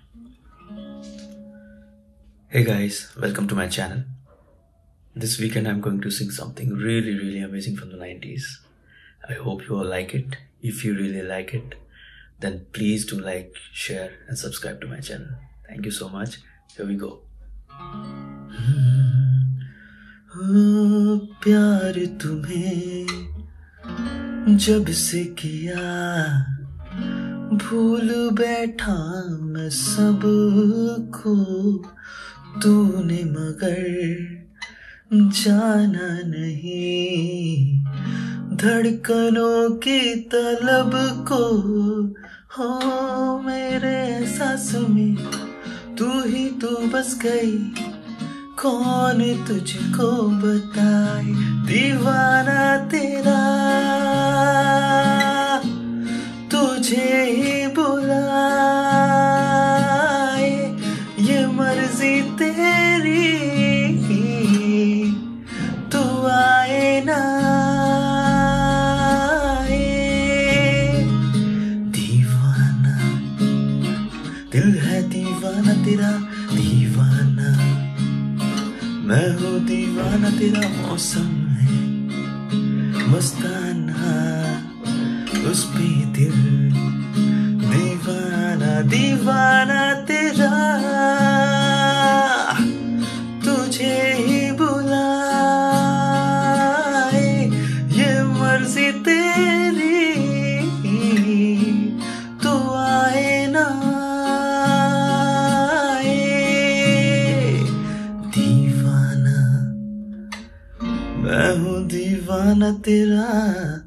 Hey guys, welcome to my channel. This weekend I'm going to sing something really amazing from the 90s. I hope you all like it. If you really like it, then please do like, share and subscribe to my channel. Thank you so much. Here we go. प्यार तुम्हें जब से किया भूल बैठा मैं सबको, तूने मगर जाना नहीं धड़कनों की तलब को। हो मेरे एहसास में तू ही तू बस गई, कौन तुझको बताए दीवाना तेरा, तुझे ही बुलाए ये मर्जी तेरी, तू आए ना आए। दीवाना दिल है दीवाना तेरा दीवाना, मैं हूँ दीवाना तेरा, मौसम है मस्ताना उस पे दिल दीवाना दीवाना तेरा, तुझे ही बुलाए ये मर्जी तेरी, तू आए ना मैं हूँ दीवाना तेरा।